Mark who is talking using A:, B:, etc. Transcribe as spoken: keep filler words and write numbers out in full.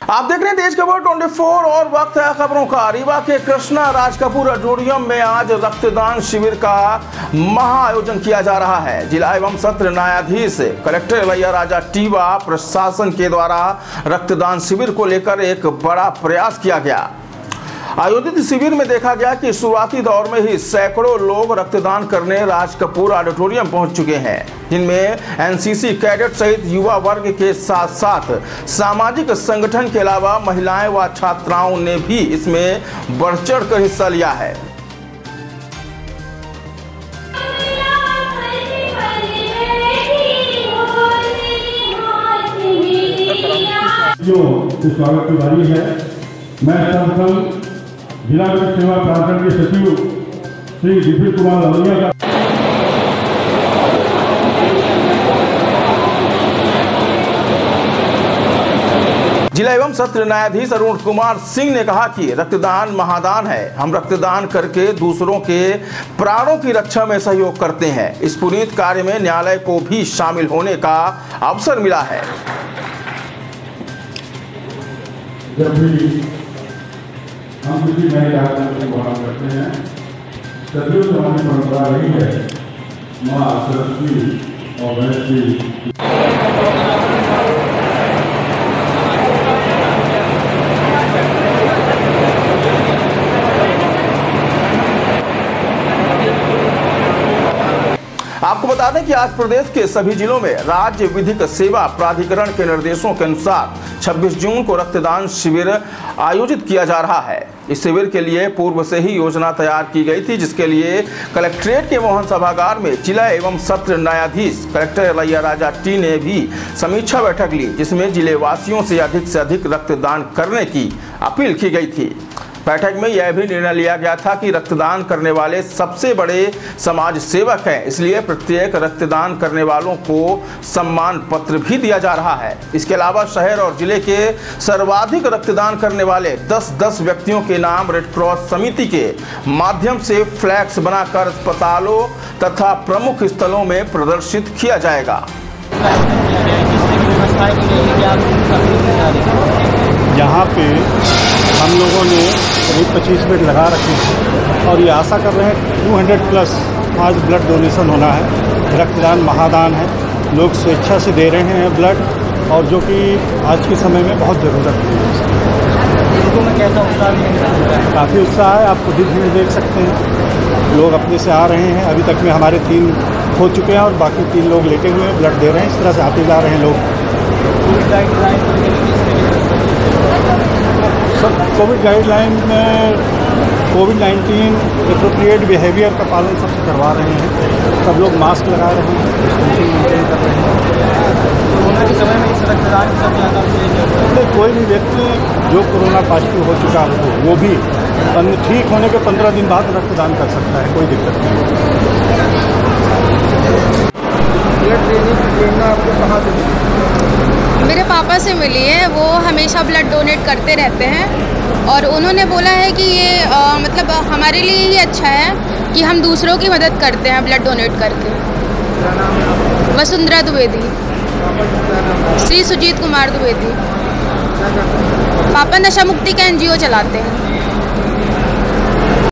A: आप देख रहे हैं तेज खबर चौबीस और वक्त है खबरों का। रीवा के कृष्णा राज कपूर ऑडिटोरियम में आज रक्तदान शिविर का महा आयोजन किया जा रहा है। जिला एवं सत्र न्यायाधीश कलेक्टर इलैया राजा टीवा प्रशासन के द्वारा रक्तदान शिविर को लेकर एक बड़ा प्रयास किया गया। आयोजित शिविर में देखा गया कि शुरुआती दौर में ही सैकड़ों लोग रक्तदान करने राज कपूर ऑडिटोरियम पहुंच चुके हैं, जिनमें एनसीसी कैडेट सहित युवा वर्ग के साथ साथ सामाजिक संगठन के अलावा महिलाएं व छात्राओं ने भी इसमें बढ़ चढ़ कर हिस्सा लिया है।
B: जो स्वागत की बारी है, मैं सर्वप्रथम जिला सेवा प्राधिकरण के सचिव श्री विपिन कुमार लवलिया का
A: जिला एवं सत्र न्यायाधीश अरुण कुमार सिंह ने कहा कि रक्तदान महादान है। हम रक्तदान करके दूसरों के प्राणों की रक्षा में सहयोग करते हैं। इस पुनीत कार्य में न्यायालय को भी शामिल होने का अवसर मिला है।
B: जब भी हम किसी नए कार्यक्रम की घोषणा करते हैं, सदियों से हमारी परंपरा रही है, माँ सरस्वती और गणेश जी
A: आपको बता दें कि आज प्रदेश के सभी जिलों में राज्य विधिक सेवा प्राधिकरण के निर्देशों के अनुसार छब्बीस जून को रक्तदान शिविर आयोजित किया जा रहा है। इस शिविर के लिए पूर्व से ही योजना तैयार की गई थी, जिसके लिए कलेक्ट्रेट के मोहन सभागार में जिला एवं सत्र न्यायाधीश कलेक्टर इलैया राजा टी ने भी समीक्षा बैठक ली, जिसमें जिले वासियों से अधिक से अधिक रक्तदान करने की अपील की गई थी। बैठक में यह भी निर्णय लिया गया था कि रक्तदान करने वाले सबसे बड़े समाज सेवक हैं, इसलिए प्रत्येक रक्तदान करने वालों को सम्मान पत्र भी दिया जा रहा है। इसके अलावा शहर और जिले के सर्वाधिक रक्तदान करने वाले दस दस व्यक्तियों के नाम रेड क्रॉस समिति के माध्यम से फ्लैक्स बनाकर अस्पतालों तथा प्रमुख स्थलों में प्रदर्शित किया जाएगा।
C: यहाँ पे हम लोगों ने करीब पच्चीस मिनट लगा रखे हैं और ये आशा कर रहे हैं दो सौ प्लस आज ब्लड डोनेशन होना है। रक्तदान महादान है, लोग स्वेच्छा से दे रहे हैं ब्लड, और जो कि आज के समय में बहुत ज़रूरत है। लोगों में कैसा उत्साह है? काफ़ी उत्साह है, आप खुद ही भीड़ देख सकते हैं। लोग अपने से आ रहे हैं। अभी तक में हमारे तीन हो चुके हैं और बाकी तीन लोग लेटे हुए हैं, ब्लड दे रहे हैं। इस तरह से आते जा रहे हैं लोग। सब कोविड गाइडलाइन में कोविड नाइन्टीन एप्रोप्रिएट बिहेवियर का पालन सबसे करवा रहे हैं। सब लोग मास्क लगा रहे हैं, डिस्टेंसिंग मेंटेन कर रहे हैं। कोरोना के समय में इस रक्तदान सब ज़्यादा कोई भी व्यक्ति जो कोरोना पॉजिटिव हो चुका हो वो भी ठीक होने के पंद्रह दिन बाद रक्तदान कर सकता है, कोई दिक्कत नहीं।
A: ब्लड ट्रेनिंग आपको कहाँ से मिली?
D: मेरे पापा से मिली है। वो हमेशा ब्लड डोनेट करते रहते हैं और उन्होंने बोला है कि ये आ, मतलब हमारे लिए ही अच्छा है कि हम दूसरों की मदद करते हैं ब्लड डोनेट करके।
A: क्या नाम है आपका?
D: वसुंधरा द्विवेदी। श्री सुजीत कुमार द्विवेदी। पापा नशा मुक्ति का एनजीओ चलाते हैं।